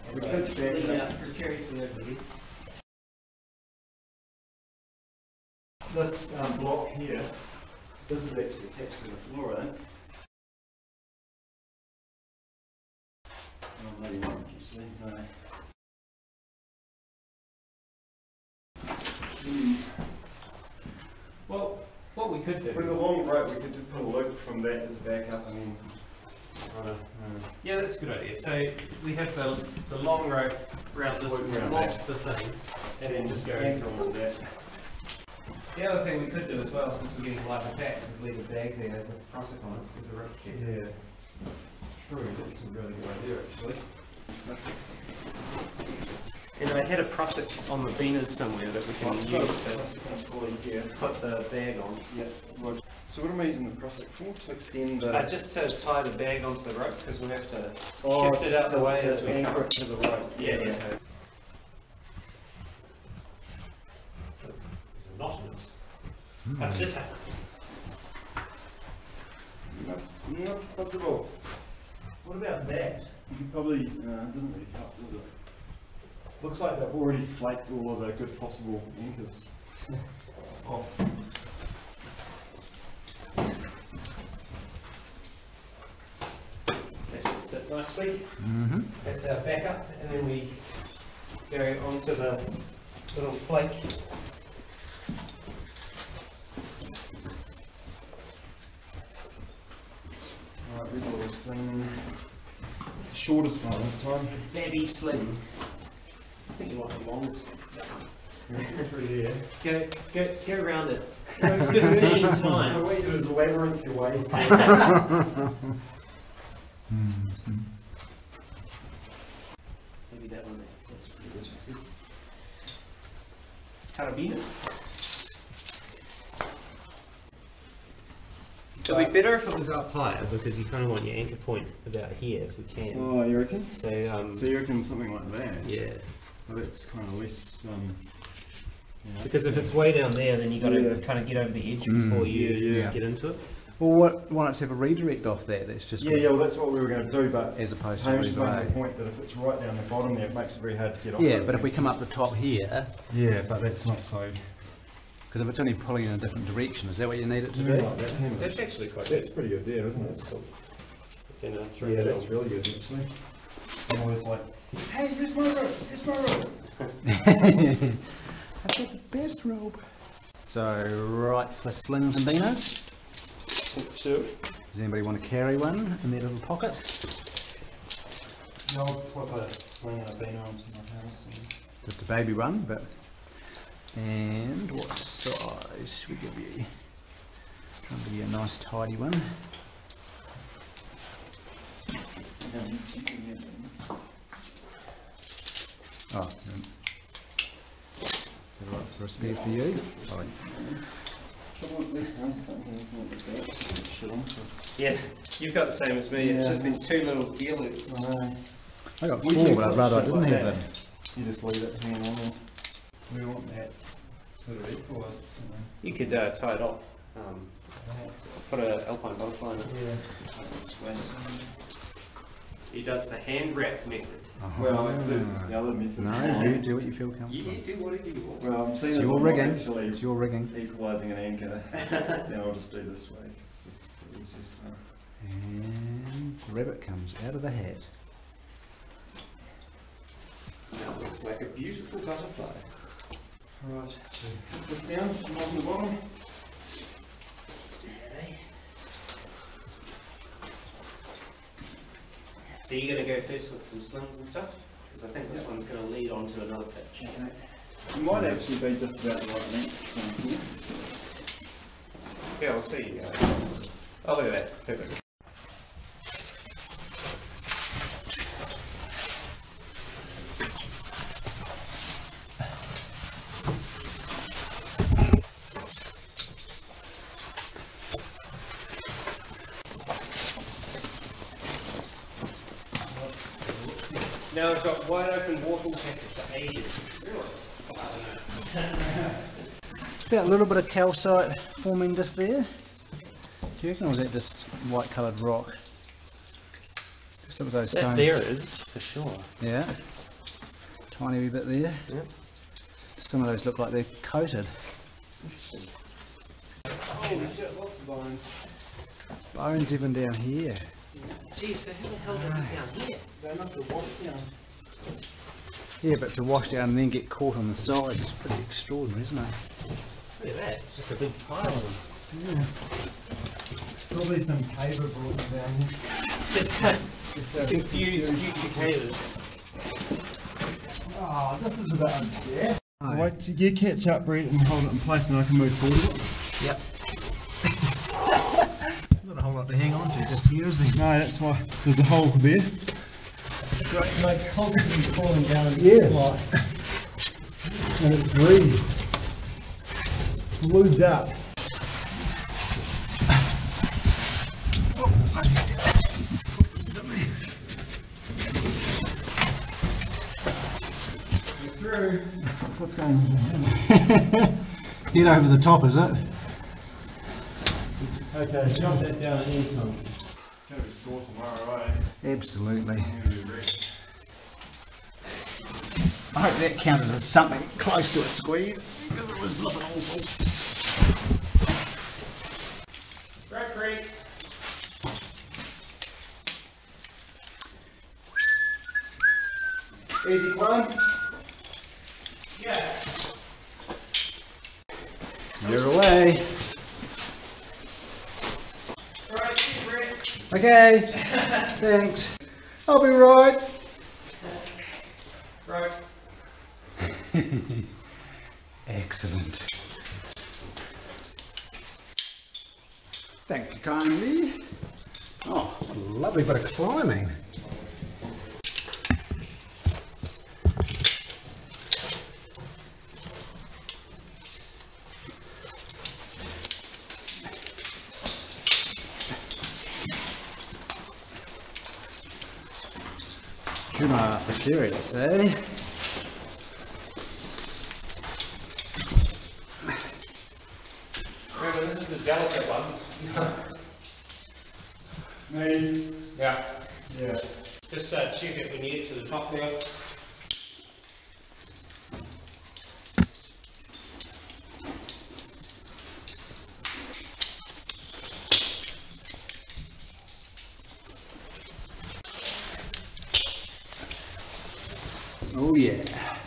We could precariously overhead. This block here, this is actually attached to the floor, I think. Oh, maybe not, actually. No. Well, what we could do... With the long rope, we could just put a loop from that as a backup and then try to... Yeah, that's a good idea. So we have the long rope around this, locks the thing, and then just go from that. The other thing we could do as well, since we're getting lighter packs, is leave a bag there with Prusik on it as a rope check. Yeah. True, that's a really good idea actually. And I had a Prusik on the Venus somewhere that we can use to put the bag on. Yeah, right. So what am I using the Prusik for? To extend the... Just to tie the bag onto the rope, because we'll have to shift it just out the way as we anchor come. it to the rope. Yeah, yeah. There's a knot in it. How did this happen? Not possible. What about that? You could probably, it doesn't really help, does it? Looks like they've already flaked all of the good possible anchors. Oh. That should sit nicely. That's our backup, and then we go onto the little flake. Alright, there's a little sling. Shortest one this time. Babby sling. I think you want the longest one. Through there. Go around it. 15 I times. want you to labyrinth your way. Maybe that one there. That's pretty good. That's good. Carabiners. It would be better if it was up higher, because you kind of want your anchor point about here if we can. Oh, you reckon? So, So you reckon something like that? yeah. Well, that's kind of less, Because if it's way down there, then you got to Yeah. kind of get over the edge before you yeah. get into it. Well, why not have a redirect off that? That's just yeah, well that's what we were going to do, but as opposed to James is making relay. the point that if it's right down the bottom there, it makes it very hard to get off. Yeah, it. but if we come up the top here, Yeah, but that's not so... because if it's only pulling in a different direction, is that what you need it to Yeah, do? like that, hang on. That's actually quite That's pretty good there, isn't it? That's cool. You can, throw Yeah, that that's on. really good actually. I'm always like, hey, here's my rope, here's my rope. I've got the best rope. So, right for slings and beaners. Sure. Does anybody want to carry one in their little pocket? No, I'll put a sling and a beaner onto my house. Just a baby one, but... And what size should we give you? Try and give you a nice tidy one. Oh, is that right for a spare for you? Sorry. Yeah, you've got the same as me. It's just these two little gear loops. I got four, but I'd rather I didn't have them. You just leave it hanging on there. We want that sort of equalised or something. You could tie it off. Put an alpine butterfly in it. Yeah. He does the hand wrap method. Well, the other method. No, you do what you feel comfortable. You do whatever you want. Well, I'm seeing It's as your I'm not rigging. actually It's your rigging. equalising an anchor. Then I'll just do this way, because this is the easiest way. And the rabbit comes out of the hat. That looks like a beautiful butterfly. Right, so put this down, on the bottom. So you're going to go first with some slings and stuff? Because I think this one's going to lead on to another pitch. Okay. It might actually be just about the right length down here. Yeah, I'll see you guys. Oh, look at that. Perfect. Now I've got wide open walking passage for ages. Really? I don't know. About a little bit of calcite forming just there. Do you reckon, or was that just white coloured rock? Just some of those That stones. there is, for sure. Yeah. tiny wee bit there. Yep. Some of those look like they're coated. Interesting. Oh, we've got lots of bones. Bones even down here. Geez, so how the hell did it get down here? They must have washed down. Yeah, but to wash down and then get caught on the side is pretty extraordinary, isn't it? Look at that, it's just a big pile of them. Yeah. Probably some caver brought them down here. Just confuse future cavers. Oh, this is a bit unfair. Oh. Wait till you catch up, Brett, and hold it in place and I can move forward. Yep. Not a whole lot to hang on to just here, is there? No, that's why there's a hole there. Like constantly falling down in the slide. And it's really lubed up. What's going on? Head over the top, is it? Okay, jump that down at any time. Gonna be sore tomorrow, eh? Absolutely. I'm gonna be wrecked. I hope that counted as something close to a squeeze, because it was flipping awful. Right, great. Easy climb. Yeah. You're away. Right, see you, Brett. Okay, thanks. I'll be right. Right. Excellent. Thank you kindly. Oh, what a lovely bit of climbing. Juma serious, eh? Remember, this is the delicate one. Me. Yeah. Yeah. Just check it when you get to the top there. Oh yeah.